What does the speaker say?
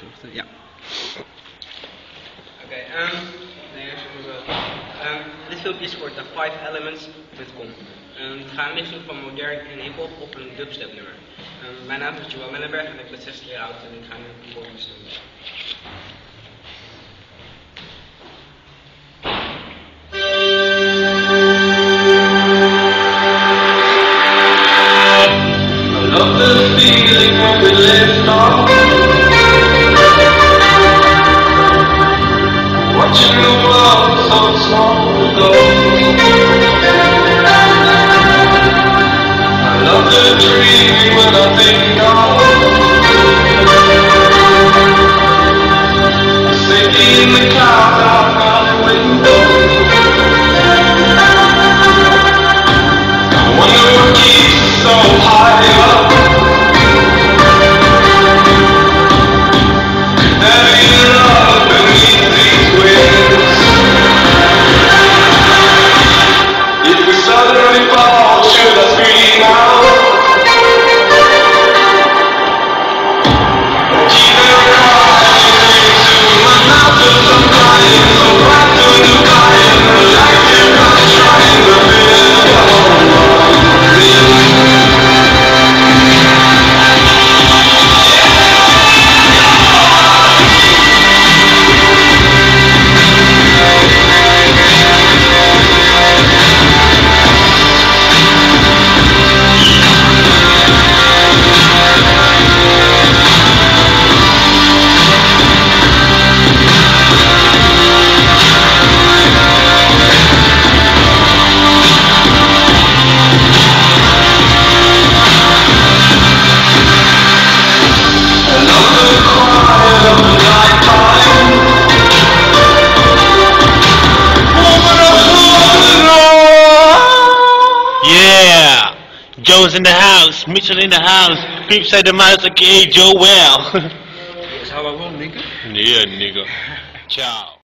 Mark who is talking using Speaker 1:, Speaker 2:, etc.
Speaker 1: Ja.
Speaker 2: Oké, dit filmpje is voor de 5elements.com. Het gaat een van modern en hip-hop op een dubstep nummer. Mijn naam is Joël Mellenberg en ik ben 16 jaar oud en ik ga nu een volgende doen.
Speaker 3: Love the feeling when we left off, watching the world so small ago. I love the dream when I think of sitting in the clouds outside the window. I wonder what keeps us so high up. Suddenly fall, should I scream out? Keep it crying into my mouth as I'm crying, so right through the fire, like you're not trying to build a home this.
Speaker 4: Joe's in the house, Mitchell in the house, Creep said the mouse like, hey, Joe well.
Speaker 1: Is how I will, nigga.
Speaker 4: Yeah, nigga. Ciao.